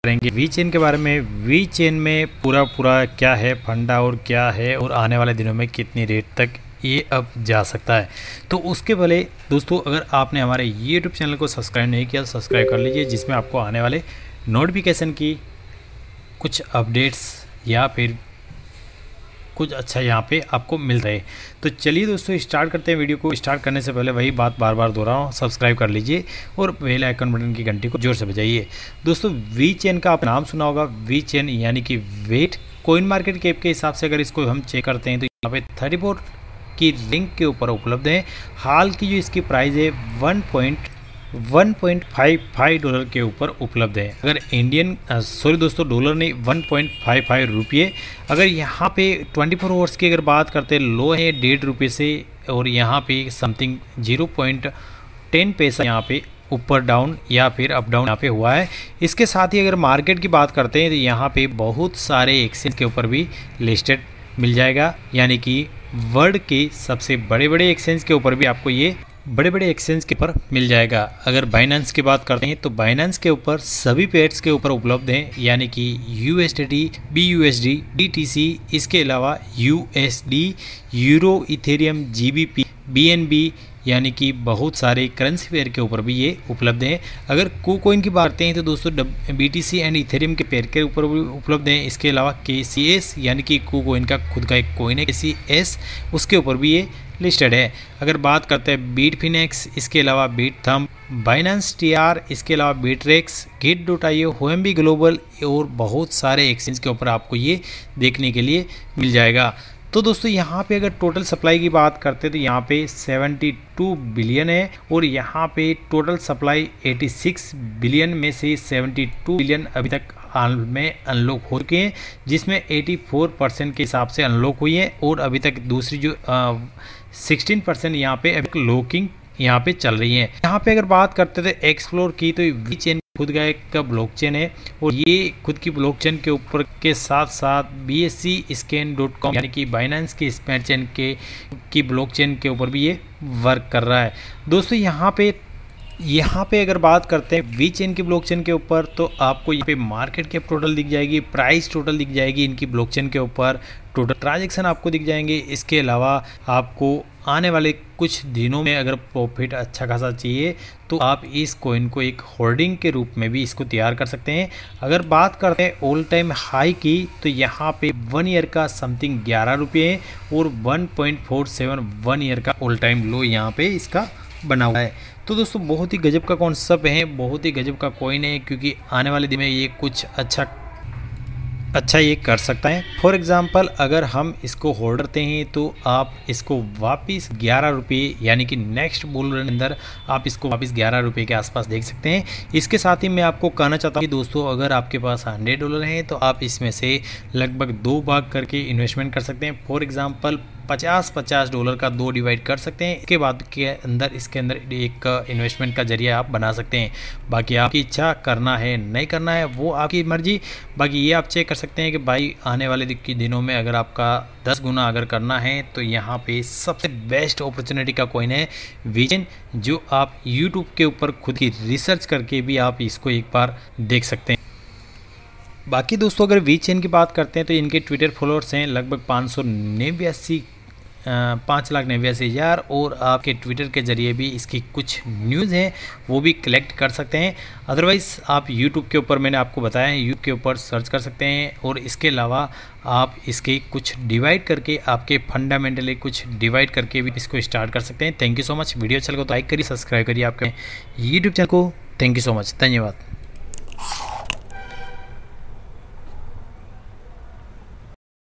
करेंगे we chain के बारे में। वी चेन में पूरा क्या है फंडा और क्या है और आने वाले दिनों में कितनी रेट तक ये अब जा सकता है। तो उसके पहले दोस्तों, अगर आपने हमारे YouTube चैनल को सब्सक्राइब नहीं किया तो सब्सक्राइब कर लीजिए, जिसमें आपको आने वाले नोटिफिकेशन की कुछ अपडेट्स या फिर कुछ अच्छा यहाँ पे आपको मिल रहे। तो चलिए दोस्तों स्टार्ट करते हैं। वीडियो को स्टार्ट करने से पहले वही बात बार बार दोहराऊँ, सब्सक्राइब कर लीजिए और बेल आइकन बटन की घंटी को जोर से बजाइए। दोस्तों वी चेन का आप नाम सुना होगा, वी चेन यानी कि वेट। कोइन मार्केट कैप के हिसाब से अगर इसको हम चेक करते हैं तो यहाँ पे 34 की लिंक के ऊपर उपलब्ध है। हाल की जो इसकी प्राइस है 1.55 डॉलर के ऊपर उपलब्ध है। अगर डॉलर नहीं, 1.55 रुपये। अगर यहाँ पे 24 आवर्स की अगर बात करते हैं, लो है 1.5 रुपये से और यहाँ पे समथिंग 0.10 पैसा यहाँ पे ऊपर डाउन या फिर अप डाउन यहाँ पे हुआ है। इसके साथ ही अगर मार्केट की बात करते हैं तो यहाँ पे बहुत सारे एक्सचेंज के ऊपर भी लिस्टेड मिल जाएगा, यानी कि वर्ल्ड के सबसे बड़े एक्सचेंज के ऊपर भी आपको ये बड़े एक्सचेंज के ऊपर मिल जाएगा। अगर बाइनेंस की बात करते हैं तो बाइनेंस के ऊपर सभी पेयर्स के ऊपर उपलब्ध हैं, यानी कि USDT, BUSD, BTC, इसके अलावा USD, euro, ethereum, GBP, BNB, यानी कि बहुत सारे करेंसी पेयर के ऊपर भी ये उपलब्ध हैं। अगर KuCoin की बात करते हैं तो दोस्तों BTC एंड इथेरियम के पेयर के ऊपर भी उपलब्ध हैं। इसके अलावा KCS यानी कि KuCoin का खुद का एक कोइन है KCS, उसके ऊपर भी ये लिस्टेड है। अगर बात करते हैं Bitfinex, इसके अलावा Bitthumb, Binance TR, इसके अलावा Bittrex, Git.io, OMB ग्लोबल और बहुत सारे एक्सचेंज के ऊपर आपको ये देखने के लिए मिल जाएगा। तो दोस्तों यहाँ पे अगर टोटल सप्लाई की बात करते हैं तो यहाँ पे 72 बिलियन है और यहाँ पे टोटल सप्लाई 86 बिलियन में से 72 बिलियन अभी तक हाल में अनलॉक हो चुके हैं, जिसमें 84% के हिसाब से अनलॉक हुई है और अभी तक दूसरी जो 16% यहाँ पे अभी लॉकिंग यहाँ पे चल रही है। यहाँ पे अगर बात करते थे एक्सप्लोर की तो वी चेन खुद का एक ब्लॉकचेन है और ये खुद की ब्लॉकचेन के ऊपर के साथ साथ BSCScan.com यानी कि बाइनेंस की स्मैट चेन की ब्लॉकचेन के ऊपर भी ये वर्क कर रहा है। दोस्तों यहाँ पे अगर बात करते हैं वी चेन की ब्लॉकचेन के ऊपर तो आपको यहाँ पे मार्केट कैप टोटल दिख जाएगी, प्राइस टोटल दिख जाएगी, इनकी ब्लॉकचेन के ऊपर टोटल ट्रांजैक्शन आपको दिख जाएंगे। इसके अलावा आपको आने वाले कुछ दिनों में अगर प्रॉफिट अच्छा खासा चाहिए तो आप इस कॉइन को एक होल्डिंग के रूप में भी इसको तैयार कर सकते हैं। अगर बात करते हैं ऑल टाइम हाई की तो यहाँ पे 1 ईयर का समथिंग 11 रुपये है और 1.47 1 ईयर का ऑल टाइम लो यहाँ पे इसका बना हुआ है। तो दोस्तों बहुत ही गजब का कॉन्सेप्ट है, बहुत ही गजब का कॉइन है, क्योंकि आने वाले दिन में ये कुछ अच्छा ये कर सकता है। फॉर एग्जांपल अगर हम इसको होल्ड करते हैं तो आप इसको वापस 11 रुपये यानी कि नेक्स्ट बुल रन अंदर आप इसको वापस 11 रुपये के आसपास देख सकते हैं। इसके साथ ही मैं आपको कहना चाहता हूँ कि दोस्तों अगर आपके पास $100 हैं तो आप इसमें से लगभग 2 भाग करके इन्वेस्टमेंट कर सकते हैं। फॉर एग्जाम्पल $50 का 2 डिवाइड कर सकते हैं। इसके बाद इसके अंदर एक इन्वेस्टमेंट का जरिया आप बना सकते हैं। बाकी आपकी इच्छा करना है नहीं करना है वो आपकी मर्जी। बाकी ये आप चेक कर सकते हैं कि भाई आने वाले दिनों में अगर आपका 10 गुना अगर करना है तो यहाँ पे सबसे बेस्ट अपॉर्चुनिटी का कॉइन है वी चेन, जो आप यूट्यूब के ऊपर खुद की रिसर्च करके भी आप इसको एक बार देख सकते हैं। बाकी दोस्तों अगर वी चेन की बात करते हैं तो इनके ट्विटर फॉलोअर्स हैं लगभग 5,89,000 और आपके ट्विटर के जरिए भी इसकी कुछ न्यूज़ हैं वो भी कलेक्ट कर सकते हैं। अदरवाइज़ आप यूट्यूब के ऊपर मैंने आपको बताया है यूट्यूब के ऊपर सर्च कर सकते हैं और इसके अलावा आप इसके कुछ डिवाइड करके आपके फंडामेंटली कुछ डिवाइड करके भी इसको स्टार्ट कर सकते हैं। Thank you so much. Video अच्छा लगा तो लाइक करिए, सब्सक्राइब करिए आपके यूट्यूब चैनल को। थैंक यू सो मच, धन्यवाद।